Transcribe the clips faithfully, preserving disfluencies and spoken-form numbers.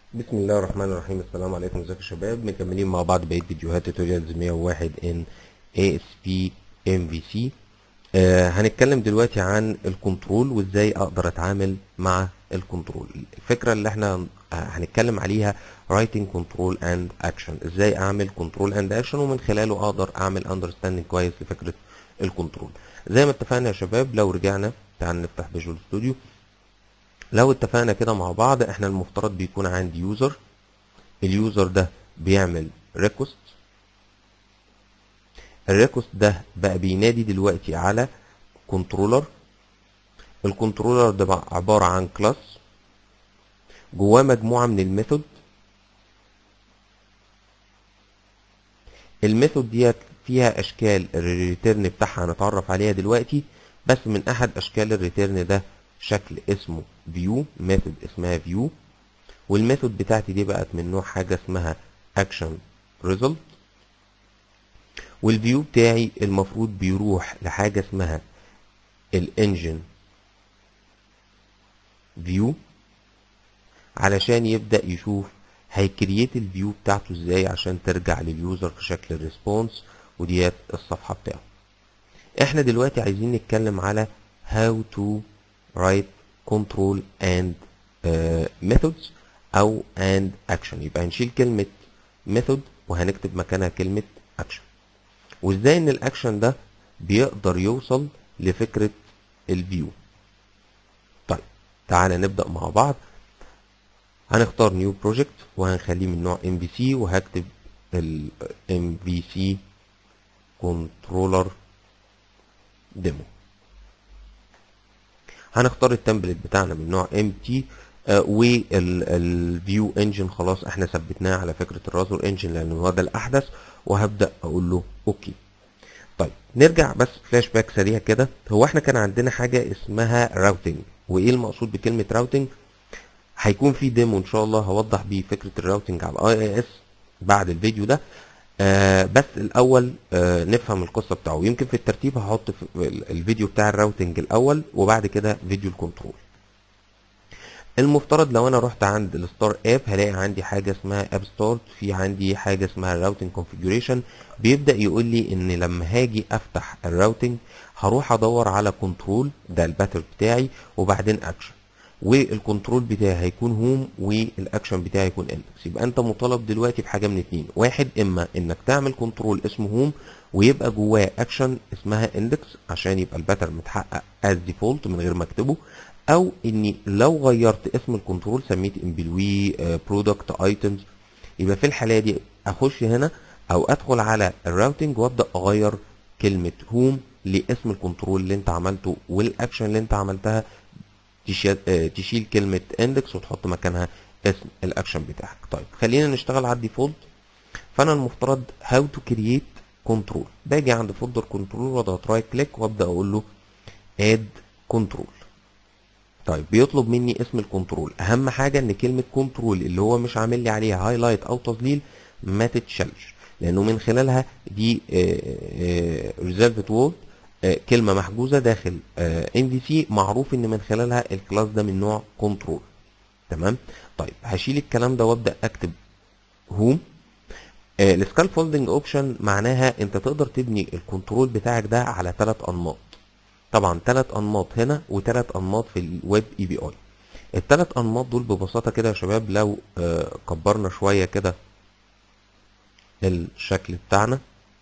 بسم الله الرحمن الرحيم. السلام عليكم، ازيكم يا شباب؟ مكملين مع بعض بقيه فيديوهات توتوريالز مية وواحد ان اي اس بي ام في سي. هنتكلم دلوقتي عن الكنترول وازاي اقدر اتعامل مع الكنترول. الفكره اللي احنا آه، هنتكلم عليها writing control and action، ازاي اعمل control and action ومن خلاله اقدر اعمل understanding كويس لفكره الكنترول. زي ما اتفقنا يا شباب، لو رجعنا تعال نفتح فيجوال ستوديو. لو اتفقنا كده مع بعض، احنا المفترض بيكون عندي يوزر. اليوزر ده بيعمل ريكوست. الريكوست ده بقى بينادي دلوقتي على كنترولر. الكنترولر ده بقى عبارة عن كلاس جواه مجموعة من الميثود. الميثود ديت فيها اشكال الريتيرن بتاعها هنتعرف عليها دلوقتي، بس من احد اشكال الريتيرن ده شكل اسمه فيو، ميثود اسمها فيو. والميثود بتاعتي دي بقت من نوع حاجة اسمها اكشن ريزلت. والفيو بتاعي المفروض بيروح لحاجة اسمها الانجن فيو علشان يبدأ يشوف هيكرييت الفيو بتاعته ازاي عشان ترجع لليوزر في شكل الريسبونس، وديت الصفحة بتاعه. احنا دلوقتي عايزين نتكلم على how to write control and uh, methods او and action. يبقى هنشيل كلمة method وهنكتب مكانها كلمة action. وازاي ان الاكشن ده بيقدر يوصل لفكرة الفيو. طيب تعالى نبدأ مع بعض. هنختار نيو بروجكت وهنخليه من نوع ام في سي، وهكتب ال ام في سي كنترولر ديمو. هنختار التمبلت بتاعنا من نوع امتي، والفيو انجن خلاص احنا ثبتناه على فكره الرازر انجن لان هو ده الاحدث، وهبدا اقول له اوكي. طيب نرجع بس فلاش باك سريع كده. هو احنا كان عندنا حاجه اسمها راوتنج، وايه المقصود بكلمه راوتنج؟ هيكون في ديمو ان شاء الله هوضح بيه فكره الراوتنج على الاي اي اس بعد الفيديو ده. آه بس الاول آه نفهم القصه بتاعه. يمكن في الترتيب هحط في الفيديو بتاع الراوتنج الاول وبعد كده فيديو الكنترول. المفترض لو انا رحت عند الستار اب هلاقي عندي حاجه اسمها اب ستارت، في عندي حاجه اسمها الراوتنج كونفيجريشن. بيبدا يقول لي ان لما هاجي افتح الراوتنج هروح ادور على كنترول، ده الباتر بتاعي، وبعدين اكشن. والكنترول بتاعي هيكون هوم والاكشن بتاعي هيكون اندكس. يبقى انت مطالب دلوقتي بحاجه من اتنين: واحد، اما انك تعمل كنترول اسمه هوم ويبقى جواه اكشن اسمها اندكس عشان يبقى الباتر متحقق از ديفولت من غير ما اكتبه، او اني لو غيرت اسم الكنترول سميت امبلوي برودكت ايتمز، يبقى في الحاله دي اخش هنا او ادخل على الراوتنج وابدا اغير كلمه هوم لاسم الكنترول اللي انت عملته والاكشن اللي انت عملتها، تشيل, آه تشيل كلمه اندكس وتحط مكانها اسم الاكشن بتاعك. طيب خلينا نشتغل على الديفولت. فانا المفترض هاو تو كرييت كنترول، باجي عند فولدر كنترول واضغط رايت كليك وابدا اقول له اد كنترول. طيب بيطلب مني اسم الكنترول. اهم حاجه ان كلمه كنترول اللي هو مش عامل لي عليها هايلايت او تظليل ما تتشالش، لانه من خلالها دي ريزيرفد وورد، كلمه محجوزه داخل ام في سي معروف ان من خلالها الكلاس ده من نوع كنترول. تمام. طيب هشيل الكلام ده وابدا اكتب هوم. السكال فولدنج اوبشن معناها انت تقدر تبني الكنترول بتاعك ده على ثلاث انماط. طبعا ثلاث انماط هنا وثلاث انماط في الويب اي بي اي. الثلاث انماط دول ببساطه كده يا شباب، لو آه كبرنا شويه كده الشكل بتاعنا،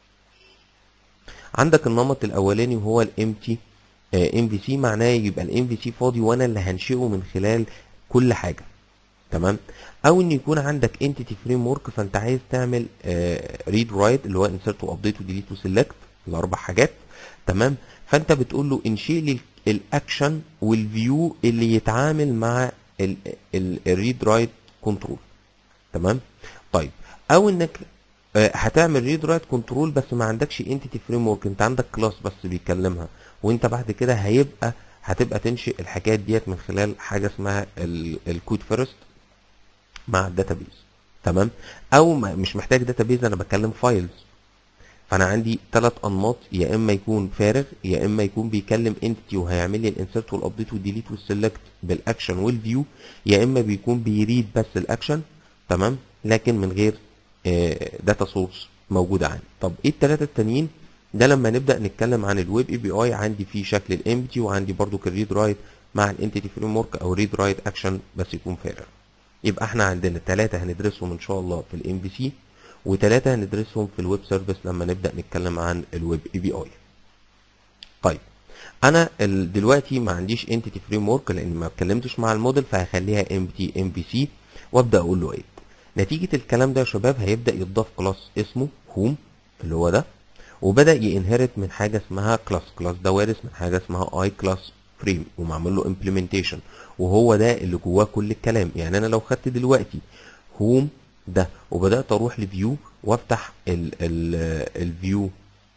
عندك النمط الاولاني وهو الامتي ام في سي، معناه يبقى الام في سي فاضي وانا اللي هنشئه من خلال كل حاجه. تمام. او ان يكون عندك انتيتي فريم ورك، فانت عايز تعمل ريد رايت اللي هو انسرت وابديت وديليت وسيلكت، الاربع حاجات. تمام. فانت بتقول له انشئ لي الاكشن والفيو اللي يتعامل مع الريد رايت كنترول. تمام. طيب او انك آه، هتعمل ريد رايت كنترول بس ما عندكش انتيتي فريم ورك، انت عندك كلاس بس بيكلمها، وانت بعد كده هيبقى هتبقى تنشئ الحاجات ديت من خلال حاجه اسمها الكود فيرست مع الداتابيز. تمام. او مش محتاج داتابيز، انا بتكلم فايلز. فانا عندي ثلاث انماط: يا اما يكون فارغ، يا اما يكون بيكلم انتيتي وهيعمل لي الانسرت والابديت والديليت والسلكت بالاكشن والفيو، يا اما بيكون بيريد بس الاكشن، تمام، لكن من غير داتا سورس موجوده عندي. طب ايه الثلاثه التانيين؟ ده لما نبدا نتكلم عن الويب اي بي اي، عندي فيه شكل الامبتي، وعندي برضو الريد رايت مع الانتيتي فريم ورك او ريد رايت اكشن بس يكون فارغ. يبقى احنا عندنا ثلاثه هندرسهم ان شاء الله في الام في سي، وثلاثه هندرسهم في الويب سيرفيس لما نبدا نتكلم عن الويب اي بي اي. طيب انا دلوقتي ما عنديش انتيتي فريم ورك لان ما اتكلمتش مع الموديل، فهخليها امبتي ام في سي وابدا اقول له ايه. نتيجه الكلام ده يا شباب هيبدا يتضاف كلاس اسمه هوم اللي هو ده، وبدا ينهرت من حاجه اسمها كلاس. كلاس ده وارث من حاجه اسمها اي كلاس فريم ومعمول له امبلمنتيشن، وهو ده اللي جواه كل الكلام. يعني انا لو خدت دلوقتي هوم ده وبدات اروح لفيو وافتح الفيو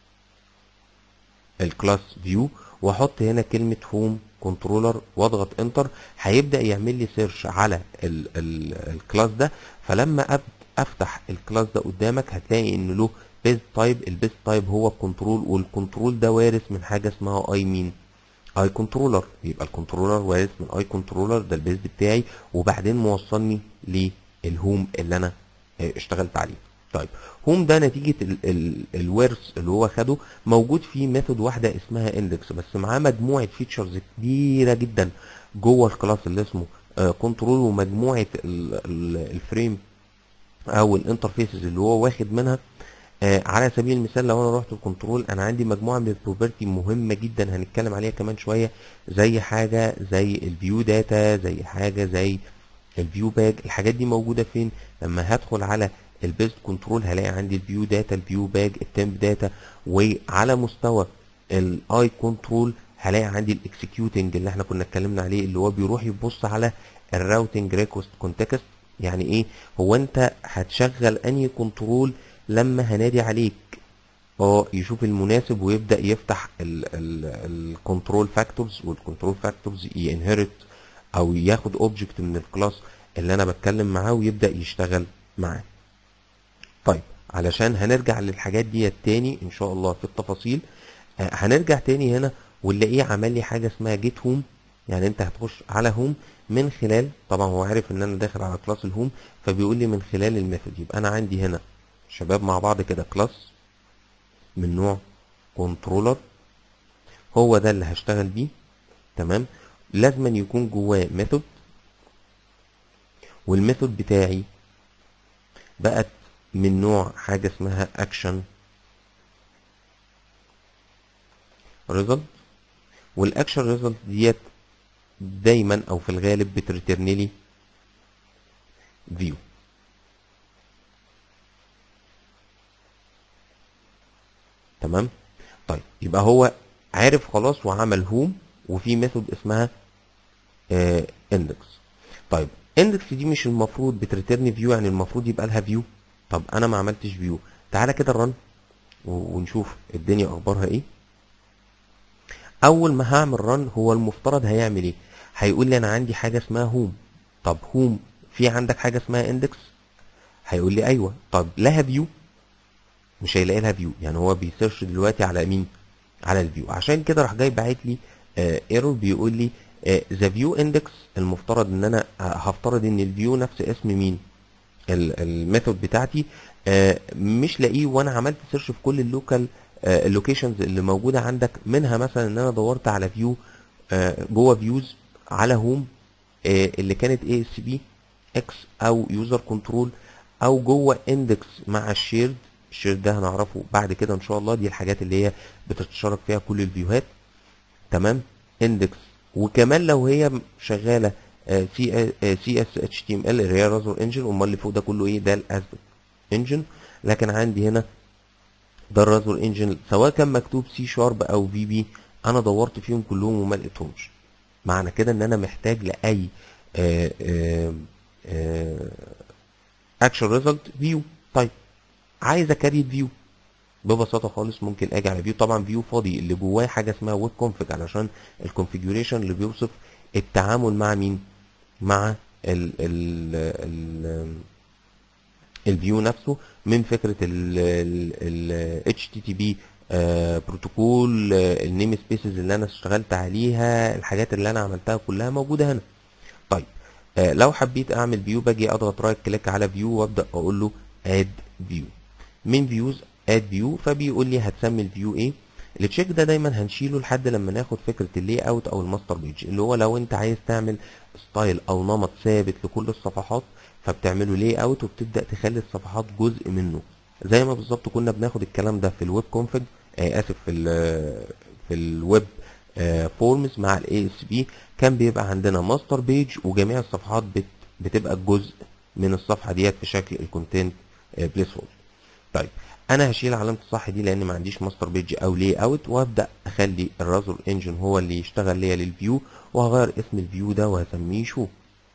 الكلاس فيو واحط هنا كلمه هوم كنترولر واضغط انتر، هيبدا يعمل لي سيرش على ال ال الكلاس ده. فلما افتح الكلاس ده قدامك هتلاقي ان له بيز تايب. البيز تايب هو الكنترول، والكنترول ده وارث من حاجه اسمها اي مين اي كنترولر. يبقى الكنترولر وارث من اي كنترولر، ده البيز بتاعي، وبعدين موصلني للهوم اللي انا اشتغلت عليه. طيب هوم ده نتيجه ال ال الورث اللي هو خده موجود فيه ميثود واحده اسمها اندكس، بس معاه مجموعه فيتشرز كبيره جدا جوه الكلاس اللي اسمه كنترول، ومجموعه ال ال الفريم او الانترفيسز اللي هو واخد منها. آه على سبيل المثال لو انا رحت الكنترول انا عندي مجموعه من البروبرتي مهمه جدا هنتكلم عليها كمان شويه، زي حاجه زي الفيو داتا، زي حاجه زي الفيو باج. الحاجات دي موجوده فين؟ لما هدخل على البيست كنترول هلاقي عندي الفيو داتا، الفيو باج، التمب داتا. وعلى مستوى الاي كنترول هلاقي عندي الاكسكيوتنج اللي احنا كنا اتكلمنا عليه، اللي هو بيروح يبص على الراوتنج ريكوست كونتكست. يعني ايه؟ هو انت هتشغل انهي كنترول لما هنادي عليك؟ اه يشوف المناسب ويبدا يفتح الكنترول فاكتورز، والكنترول فاكتورز ينهرت او ياخد اوبجكت من الكلاس اللي انا بتكلم معاه ويبدا يشتغل معاه. طيب علشان هنرجع للحاجات دي تاني ان شاء الله في التفاصيل، آه هنرجع تاني هنا ونلاقيه عمل لي حاجه اسمها جيت هوم. يعني انت هتخش على هوم من خلال، طبعا هو عارف ان انا داخل على كلاس الهوم فبيقول لي من خلال الميثود. يبقى انا عندي هنا شباب مع بعض كده كلاس من نوع كنترولر، هو ده اللي هشتغل بيه. تمام، لازما يكون جواه ميثود، والميثود بتاعي بقت من نوع حاجه اسمها اكشن ريزلت، والاكشن ريزلت ديت دايما او في الغالب بتريترن لي فيو. تمام، طيب يبقى هو عارف خلاص وعمل هوم وفي ميثود اسمها اندكس. طيب اندكس دي مش المفروض بتريترن فيو؟ يعني المفروض يبقى لها فيو. طب انا ما عملتش فيو، تعالى كده الرن ونشوف الدنيا اخبارها ايه. اول ما هعمل رن هو المفترض هيعمل ايه؟ هيقول لي انا عندي حاجه اسمها هوم. طب هوم في عندك حاجه اسمها اندكس؟ هيقول لي ايوه. طب لها فيو؟ مش هيلاقي لها فيو. يعني هو بيسيرش دلوقتي على مين؟ على الفيو. عشان كده راح جاي باعت لي ايرور بيقول لي ذا فيو اندكس. المفترض ان انا هفترض ان الفيو نفس اسم مين؟ الميثود بتاعتي. آه مش لاقيه، وانا عملت سيرش في كل اللوكال آه اللوكيشنز اللي موجوده عندك، منها مثلا ان انا دورت على فيو آه جوه فيوز على هوم آه اللي كانت اي اس بي اكس او يوزر كنترول، او جوه اندكس مع الشيرد. الشيرد ده هنعرفه بعد كده ان شاء الله، دي الحاجات اللي هي بتتشارك فيها كل الفيوهات. تمام، اندكس. وكمان لو هي شغاله سي سي اس اتش تي ام ال اللي هي رازر انجن، امال اللي فوق ده كله ايه؟ ده الاسبت انجن. لكن عندي هنا ده الرازر انجن، سواء كان مكتوب سي شارب او في بي، انا دورت فيهم كلهم وما لقيتهمش. معنى كده ان انا محتاج لاي اكشن ريزلت فيو. طيب عايز اكريت فيو ببساطه خالص، ممكن اجي على فيو. طبعا فيو فاضي اللي جواه حاجه اسمها ويب كونفج، علشان الكونفيجريشن اللي بيوصف التعامل مع مين؟ مع ال ال ال الفيو نفسه، من فكره ال اتش تي تي بي بروتوكول، النيم سبيسز اللي انا اشتغلت عليها، الحاجات اللي انا عملتها كلها موجوده هنا. طيب آه لو حبيت اعمل فيو باجي اضغط رايت كليك على فيو وابدا اقول له اد فيو من فيوز اد فيو، فبيقول لي هتسمي الفيو ايه. التشيك ده دايما هنشيله لحد لما ناخد فكره اللي اوت او الماستر بيج، اللي هو لو انت عايز تعمل ستايل او نمط ثابت لكل الصفحات فبتعمله لي اوت وبتبدا تخلي الصفحات جزء منه، زي ما بالظبط كنا بناخد الكلام ده في الويب كونفج، آه اسف في ال في الويب فورمز مع الاي اس بي. كان بيبقى عندنا ماستر بيج وجميع الصفحات بت بتبقى جزء من الصفحه ديت في شكل الكونتنت بليس هولد. طيب انا هشيل علامه الصح دي لان ما عنديش ماستر بيج او لي اوت، وابدا اخلي الرازر انجن هو اللي يشتغل ليا للفيو، وهغير اسم الفيو ده وهسميه شو.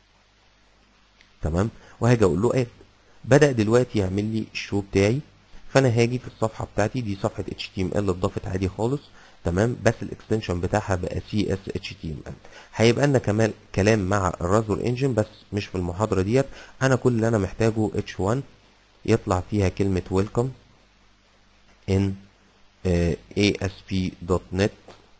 تمام، وهاجي اقول له اد. بدا دلوقتي يعمل لي الشو بتاعي. فانا هاجي في الصفحه بتاعتي دي صفحه اتش تي ام ال اتضافت عادي خالص، تمام، بس الاكستنشن بتاعها بقى سي اس اتش تي ام ال. هيبقى لنا كمان كلام مع الرازر انجن بس مش في المحاضره ديت. انا كل اللي انا محتاجه اتش واحد يطلع فيها كلمه ويلكم ان اي اس بي دوت نت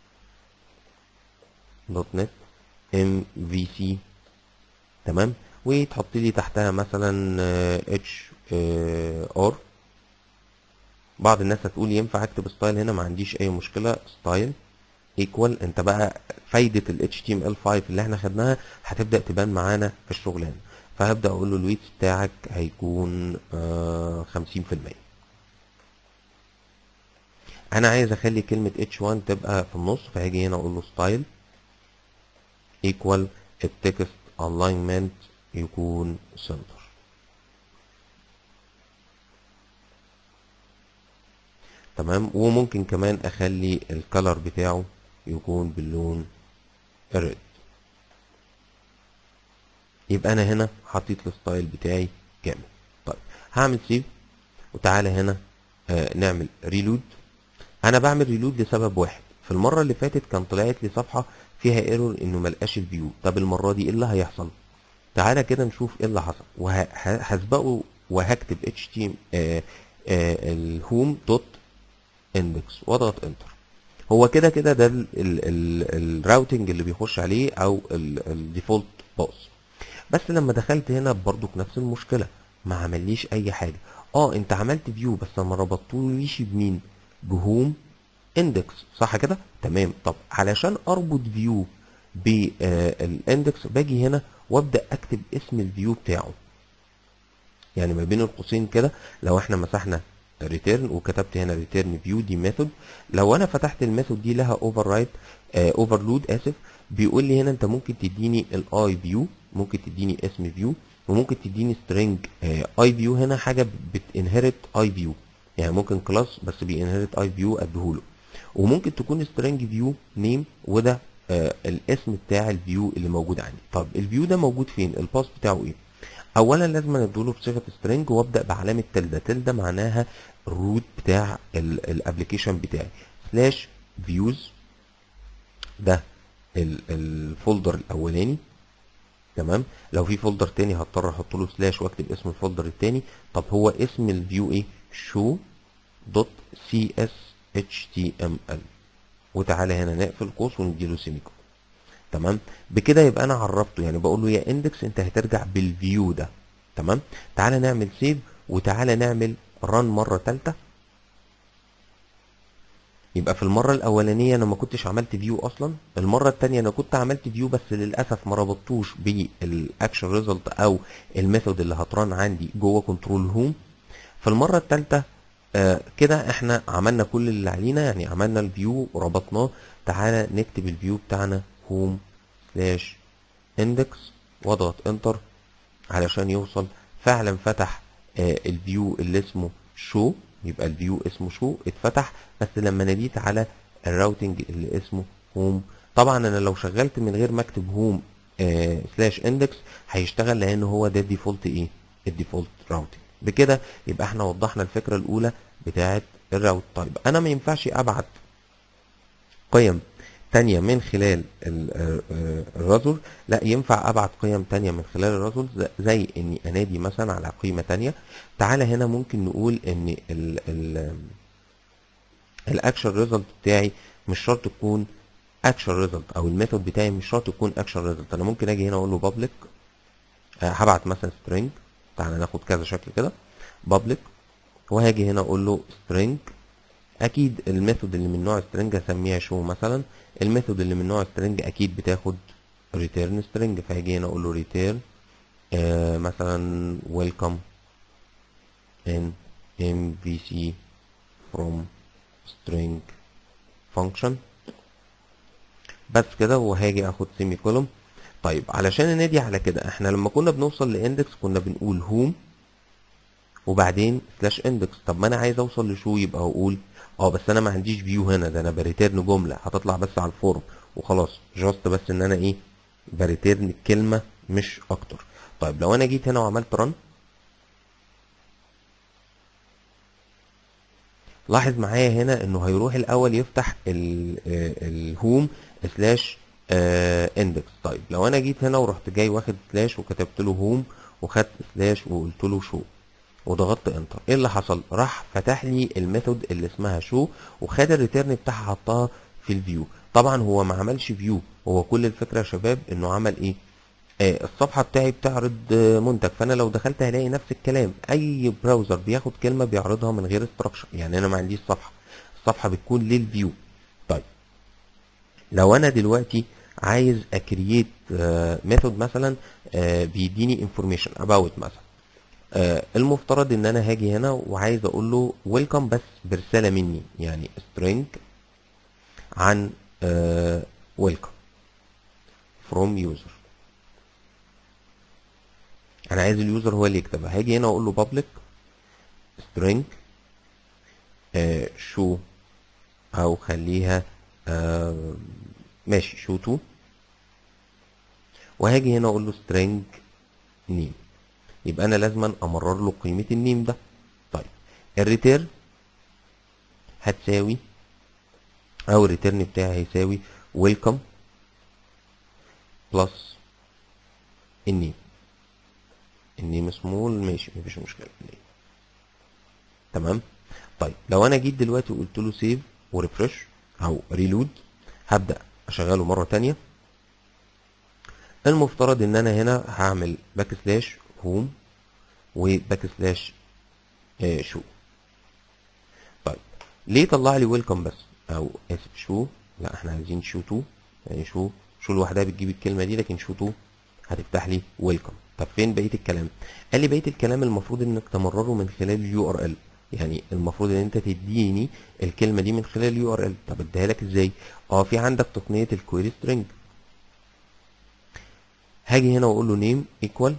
دوت نت ام في سي، تمام، وتحط لي تحتها مثلا اتش ار. بعض الناس هتقول ينفع اكتب ستايل هنا، ما عنديش اي مشكله. ستايل ايكوال، انت بقى فايده ال اتش تي ام ال خمسة اللي احنا خدناها هتبدا تبان معانا في الشغلانه. فهبدا اقول له الويت بتاعك هيكون آه خمسين في المية. انا عايز اخلي كلمه اتش واحد تبقى في النص، فهاجي هنا اقول له ستايل ايكوال التكست الاينمنت يكون سنتر. تمام، وممكن كمان اخلي الكالر بتاعه يكون باللون الريد. يبقى انا هنا حطيت الستايل بتاعي كامل. طيب هعمل سيف، وتعالى هنا آه نعمل ريلود. انا بعمل ريلود لسبب واحد. في المره اللي فاتت كان طلعت لي صفحه فيها ايرور انه ملقاش الفيو. طب المره دي ايه اللي هيحصل؟ تعالى كده نشوف ايه اللي حصل، وهسبقه وهكتب اتش تي الهوم دوت اندكس واضغط انتر. هو كده كده ده الراوتنج اللي بيخش عليه او الديفولت باص. بس لما دخلت هنا برضو نفس المشكله، ما عمليش اي حاجه. اه انت عملت فيو بس ما ربطتوليش بمين؟ بهوم اندكس، صح كده؟ تمام. طب علشان اربط فيو بالاندكس باجي هنا وابدا اكتب اسم الفيو بتاعه، يعني ما بين القوسين كده. لو احنا مسحنا ريتيرن وكتبت هنا ريتيرن فيو دي ميثود، لو انا فتحت الميثود دي لها اوفر رايت اوفرلود اسف، بيقول لي هنا انت ممكن تديني الاي فيو، ممكن تديني اسم فيو، وممكن تديني سترينج اي فيو. هنا حاجه بتنهرت اي فيو، يعني ممكن كلاس بس بينهرت اي فيو اديهوله، وممكن تكون سترينج فيو نيم وده آه الاسم بتاع الفيو اللي موجود عندي. طب الفيو ده موجود فين؟ الباس بتاعه ايه؟ اولا لازم اديله بصيغه سترينج وابدا بعلامه تلده. تلده معناها الروت بتاع الابلكيشن بتاعي. سلاش فيوز ده الفولدر الاولاني، تمام. لو في فولدر تاني هضطر احط له سلاش واكتب اسم الفولدر التاني. طب هو اسم الفيو ايه؟ شو دوت سي اس اتش تي ام ال. وتعالى هنا نقفل قوس ونديله سيميكون. تمام، بكده يبقى انا عرفته، يعني بقول له يا اندكس انت هترجع بالفيو ده. تمام، تعالى نعمل سيف وتعالى نعمل ران مره ثالثه. يبقى في المره الاولانيه انا ما كنتش عملت فيو اصلا، المره الثانيه انا كنت عملت فيو بس للاسف ما ربطتوش بالاكشن ريزلت او الميثود اللي هتران عندي جوه كنترول هوم. في المره الثالثه آه كده احنا عملنا كل اللي علينا، يعني عملنا الفيو وربطناه. تعالى نكتب الفيو بتاعنا هوم سلاش اندكس واضغط انتر علشان يوصل. فعلا فتح آه الفيو اللي اسمه شو، يبقى الفيو اسمه شو اتفتح، بس لما ناديت على الراوتنج اللي اسمه هوم. طبعا انا لو شغلت من غير ما اكتب هوم آه سلاش اندكس هيشتغل لان هو ده الديفولت ايه؟ الديفولت راوتنج. بكده يبقى احنا وضحنا الفكره الاولى بتاعه الراوت. طيب انا ما ينفعش ابعت قيم تانية من خلال الرازر، لا ينفع ابعت قيم تانية من خلال الرازر، زي اني انادي مثلا على قيمة تانية. تعالى هنا ممكن نقول ان الاكشن ريزلت بتاعي مش شرط تكون اكشن ريزلت، او الميثود بتاعي مش شرط تكون اكشن ريزلت. انا ممكن اجي هنا اقول له بابليك آه هبعت مثلا string، تعالى ناخد كذا شكل كده public، وهاجي هنا اقول له string. اكيد الميثود اللي من نوع string هسميها show مثلا، الميثود اللي من نوع string اكيد بتاخد return string، فهاجي هنا اقول له return آه مثلا welcome in mvc from string function بس كده، وهاجي اخد سيمي كولوم. طيب علشان ننادي على كده، احنا لما كنا بنوصل لاندكس كنا بنقول هوم وبعدين سلاش اندكس. طب ما انا عايز اوصل لشو، يبقى اقول اه بس انا ما عنديش فيو هنا، ده انا بريتيرن جمله هتطلع بس على الفورم وخلاص، جاست بس ان انا ايه بريتيرن الكلمه مش اكتر. طيب لو انا جيت هنا وعملت رن، لاحظ معايا هنا انه هيروح الاول يفتح الهوم سلاش اندكس. طيب لو انا جيت هنا ورحت جاي واخد سلاش وكتبت له هوم وخدت سلاش وقلت له شو وضغطت انتر، ايه اللي حصل؟ راح فتح لي الميثود اللي اسمها شو وخد الريتيرن بتاعها حطها في الفيو. طبعا هو ما عملش فيو، هو كل الفكره يا شباب انه عمل ايه؟ آه الصفحه بتاعي بتعرض آه منتج، فانا لو دخلت هلاقي نفس الكلام. اي براوزر بياخد كلمه بيعرضها من غير استراكشر، يعني انا ما عنديش صفحه، الصفحه بتكون للفيو. طيب لو انا دلوقتي عايز اكرييت ميثود مثلا آه بيديني انفورميشن اباوت مثلا، آه المفترض ان انا هاجي هنا وعايز اقول له ويلكم بس برساله مني، يعني string عن ويلكم فروم يوزر. انا عايز اليوزر هو اللي يكتبها، هاجي هنا اقول له public string آه شو، او خليها آه ماشي شو تو، وهاجي هنا اقول له string name، يبقى انا لازما امرر له قيمه النيم ده. طيب الريتيرن هتساوي، او الريتيرن بتاعي هيساوي ويلكم بلس النيم. النيم سمول ماشي مفيش مشكله النيم. تمام. طيب لو انا جيت دلوقتي وقلت له سيف وريفرش او ريلود، هبدا اشغله مره تانية. المفترض ان انا هنا هعمل باك سلاش هوم وباك سلاش آه شو. طيب ليه طلع لي ويلكم بس، او اسف شو، لا احنا عايزين شو تو، يعني شو شو لوحدها بتجيب الكلمه دي، لكن شو تو هتفتح لي ويلكم. طب فين بقيه الكلام؟ قال لي بقيه الكلام المفروض انك تمرره من خلال اليو ار ال، يعني المفروض ان انت تديني الكلمه دي من خلال اليو ار ال. طب اديها لك ازاي؟ اه في عندك تقنيه الكويري سترينج. هاجي هنا واقول له نيم ايكوال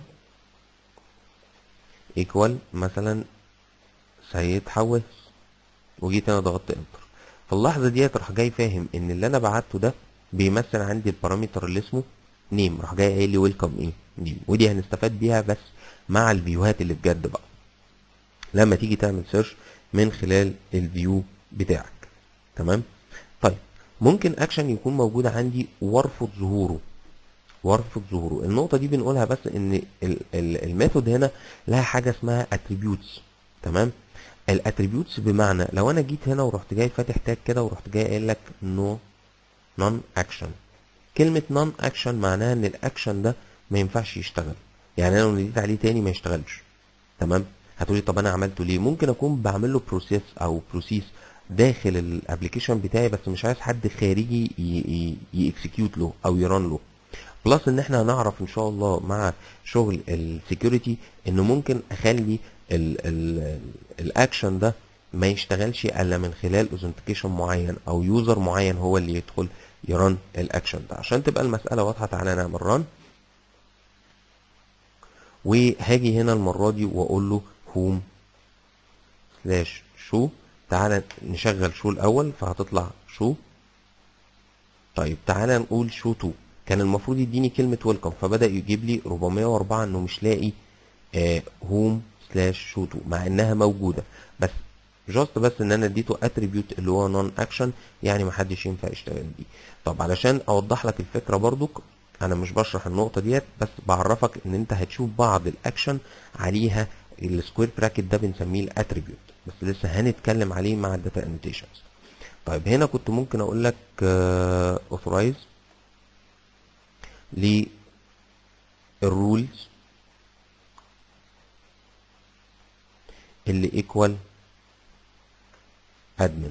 ايكوال مثلا سيد حواس، وجيت هنا ضغطت انتر. في اللحظه ديت راح جاي فاهم ان اللي انا بعته ده بيمثل عندي البارامتر اللي اسمه نيم، راح جاي قايل لي ويلكم ايه نيم، ودي هنستفاد بيها بس مع الفيوهات اللي بجد بقى لما تيجي تعمل سيرش من خلال الفيو بتاعك. تمام. طيب ممكن اكشن يكون موجود عندي وارفض ظهوره، وارفض ظهوره. النقطه دي بنقولها بس ان الميثود هنا لها حاجه اسمها اتريبيوتس. تمام. الاتريبيوتس بمعنى لو انا جيت هنا ورحت جاي فاتح تاج كده ورحت جاي قايل لك نو نون اكشن، كلمه نون اكشن معناها ان الاكشن ده ما ينفعش يشتغل، يعني انا لو نديت عليه تاني ما يشتغلش. تمام. هتقولي طب انا عملته ليه؟ ممكن اكون بعمل له بروسيس او بروسيس داخل الابلكيشن بتاعي، بس مش عايز حد خارجي يكسكيوت له او يران له. بلس ان احنا هنعرف ان شاء الله مع شغل السكيورتي انه ممكن اخلي الاكشن ده ما يشتغلش الا من خلال اوثنتيكيشن معين او يوزر معين هو اللي يدخل يران الاكشن ده. عشان تبقى المساله واضحه تعالى نعمل ران، وهاجي هنا المره دي واقول له هوم سلاش شو، تعالى نشغل شو الاول فهتطلع شو. طيب تعالى نقول شو تو، كان المفروض يديني كلمه ويلكم فبدا يجيب لي أربعمية وأربعة انه مش لاقي هوم سلاش شو تو مع انها موجوده، بس جاست بس ان انا اديته اتريبيوت اللي هو نون اكشن، يعني محدش ينفع يشتغل بيه. طب علشان اوضح لك الفكره برضك، انا مش بشرح النقطه ديت بس بعرفك ان انت هتشوف بعض الاكشن عليها السكوير براكت ده بنسميه الاتريبيوت، بس لسه هنتكلم عليه مع الداتا انوتيشنز. طيب هنا كنت ممكن اقول لك اوثرايز للرولز اللي ايكوال ادمن.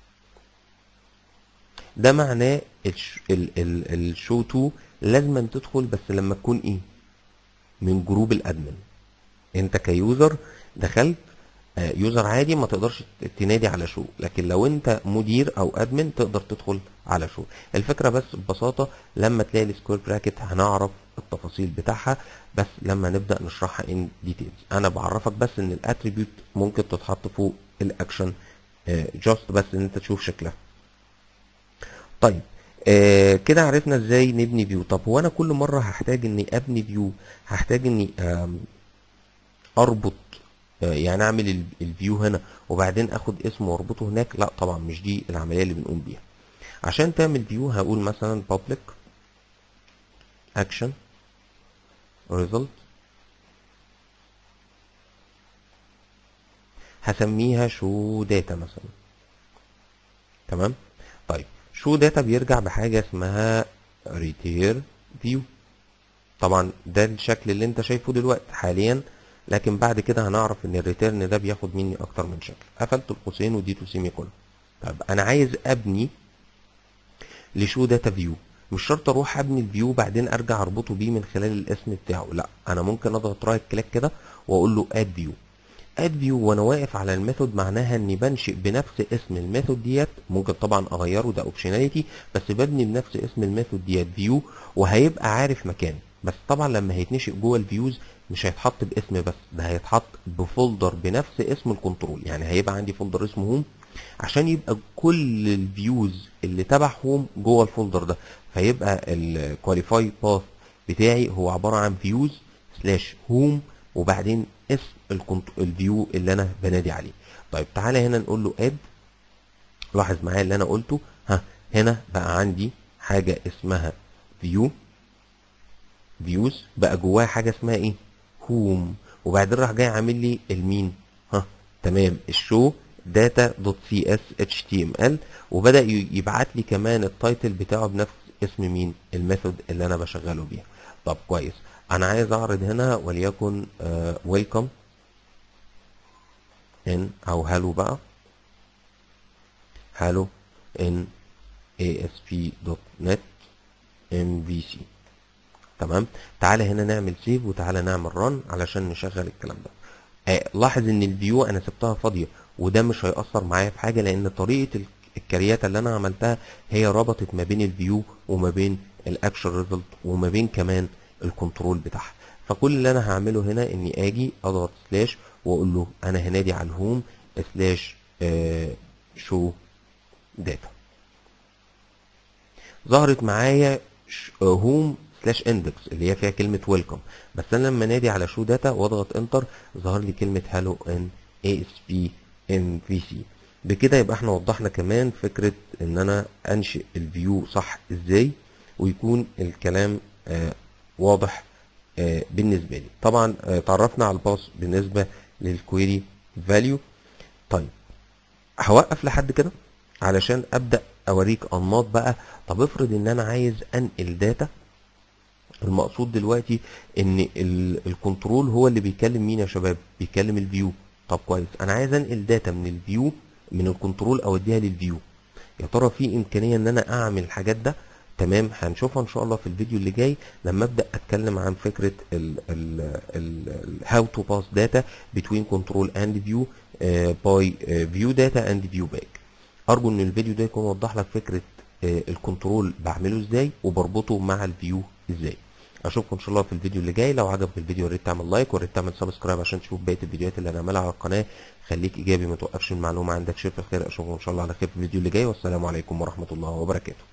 ده معناه الشو تو لازم تدخل بس لما تكون ايه من جروب الادمن. انت كيوزر دخلت يوزر عادي ما تقدرش تنادي على شو، لكن لو انت مدير او ادمن تقدر تدخل على شو. الفكره بس ببساطه لما تلاقي السكوير براكت هنعرف التفاصيل بتاعها بس لما نبدا نشرحها ان ديتيلز. انا بعرفك بس ان الاتريبيوت ممكن تتحط فوق الاكشن جاست بس ان انت تشوف شكلها. طيب آه كده عرفنا ازاي نبني فيو. طب هو انا كل مره هحتاج اني ابني فيو هحتاج اني اربط آه يعني اعمل الفيو هنا وبعدين اخد اسمه واربطه هناك؟ لا طبعا مش دي العمليه اللي بنقوم بيها. عشان تعمل فيو هقول مثلا public action result، هسميها شو داتا مثلا. تمام. طيب شو داتا بيرجع بحاجه اسمها return view. طبعا ده الشكل اللي انت شايفه دلوقتي حاليا، لكن بعد كده هنعرف ان الريتيرن ده بياخد مني اكتر من شكل. قفلت القوسين وديته سيمي كولون. طيب انا عايز ابني لشو داتا فيو، مش شرط اروح ابني الفيو بعدين ارجع اربطه بيه من خلال الاسم بتاعه، لا انا ممكن اضغط رايت كليك كده واقول له اد فيو. اد فيو وانا واقف على الميثود معناها اني بنشئ بنفس اسم الميثود ديت، ممكن طبعا اغيره ده اوبشناليتي، بس ببني بنفس اسم الميثود ديت فيو وهيبقى عارف مكانه. بس طبعا لما هيتنشئ جوه الفيوز مش هيتحط باسم بس، ده هيتحط بفولدر بنفس اسم الكنترول. يعني هيبقى عندي فولدر اسمه هوم عشان يبقى كل الفيوز اللي تبع هوم جوه الفولدر ده، فيبقى الكواليفاي باث بتاعي هو عباره عن فيوز سلاش هوم وبعدين اسم الفيو اللي انا بنادي عليه. طيب تعالى هنا نقول له اد. لاحظ معايا اللي انا قلته، ها هنا بقى عندي حاجه اسمها فيو فيوز، بقى جواها حاجه اسمها ايه هوم، وبعدين راح جاي عامل لي المين ها تمام الشو داتا دوت سي اس اتش تي ام ال، وبدا يبعت لي كمان التايتل بتاعه بنفس اسم مين الميثود اللي انا بشغله بيها. طب كويس، انا عايز اعرض هنا وليكن ويلكم ان او هالو بقى هالو ان اي اس بي دوت نت ام في سي. تمام. تعالى هنا نعمل سيف وتعالى نعمل رن علشان نشغل الكلام ده. آه لاحظ ان الفيو انا سبتها فاضيه وده مش هيأثر معايا في حاجه، لان طريقه الكرياته اللي انا عملتها هي ربطت ما بين الفيو وما بين الاكشن ريزلت وما بين كمان الكنترول بتاعها. فكل اللي انا هعمله هنا اني اجي اضغط سلاش واقول له انا هنادي على الهوم سلاش شو داتا. ظهرت معايا هوم سلاش اندكس اللي هي فيها كلمه ويلكم، بس انا لما نادي على شو داتا واضغط انتر ظهر لي كلمه هالو ان اي اس بي ام في سي. بكده يبقى احنا وضحنا كمان فكره ان انا انشئ الفيو صح ازاي ويكون الكلام آه واضح آه بالنسبه لي. طبعا آه تعرفنا على الباص بالنسبه للكويري فاليو. طيب هوقف لحد كده علشان ابدا اوريك انماط بقى. طب افرض ان انا عايز انقل داتا، المقصود دلوقتي ان الكنترول هو اللي بيكلم مين يا شباب؟ بيكلم الفيو. طب كويس، انا عايز انقل داتا من الفيو من الكنترول اوديها للفيو. يا ترى في امكانيه ان انا اعمل الحاجات ده؟ تمام، هنشوفها ان شاء الله في الفيديو اللي جاي لما ابدا اتكلم عن فكره ال ال ال how to pass data between control and view uh, by uh, view data and view back. ارجو ان الفيديو ده يكون وضح لك فكره uh, الكنترول بعمله ازاي وبربطه مع الفيو ازاي. اشوفكم ان شاء الله في الفيديو اللي جاي. لو عجبك الفيديو يا ريت تعمل لايك وريت تعمل سبسكرايب عشان تشوف بقيه الفيديوهات اللي هنعملها على القناه. خليك ايجابي ما توقفش المعلومه عندك. شوف الخير، اشوفكم ان شاء الله على خير في الفيديو اللي جاي، والسلام عليكم ورحمه الله وبركاته.